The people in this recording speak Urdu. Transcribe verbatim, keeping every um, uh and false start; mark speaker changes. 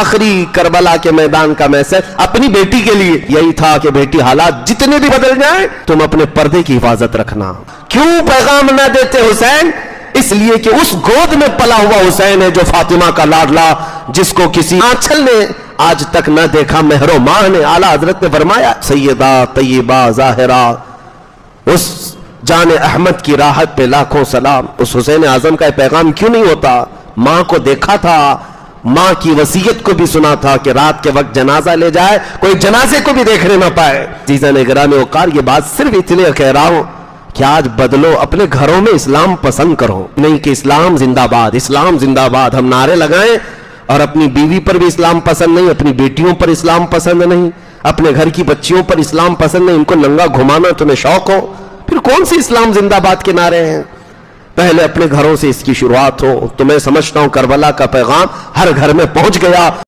Speaker 1: آخری کربلا کے میدان کا میسج اپنی بیٹی کے لیے یہی تھا کہ بیٹی حالات جتنے بھی بدل جائیں تم اپنے پردے کی حفاظت رکھنا. کیوں پیغام نہ دیتے حسین؟ اس لیے کہ اس گود میں پلا ہوا حسین ہے جو فاطمہ کا لاڈلا، جس کو کسی آنچل نے آج تک نہ دیکھا. مہر و ماہ نے اعلیٰ حضرت نے فرمایا سیدہ طیبہ ظاہرہ، اس جان احمد کی راحت پہ لاکھوں سلام. اس حسین اعظم کا پیغام کیوں نہیں ہوتا؟ ماں کو دیکھا تھا، ماں کی وصیت کو بھی سنا تھا کہ رات کے وقت جنازہ لے جائے کوئی جنازے کو بھی دیکھنے نہ پائے. عزیزان گرامی وقار، یہ بات صرف اس لیے کہہ رہا ہوں کہ آج بدلو، اپنے گھروں میں اسلام پسند کرو، نہیں کہ اسلام زندہ باد اسلام زندہ باد ہم نعرے لگائیں اور اپنی بیوی پر بھی اسلام پسند نہیں، اپنی بیٹیوں پر اسلام پسند نہیں، اپنے گھر کی بچیوں پر اسلام پسند نہیں، ان کو ننگا گھمانا تمہیں شوق ہو، پھر کون سی اسلام زندہ باد کے نعرے ہیں؟ پہلے اپنے گھروں سے اس کی شروعات ہو. تو میں سمجھتا ہوں کربلا کا پیغام ہر گھر میں پہنچ گیا.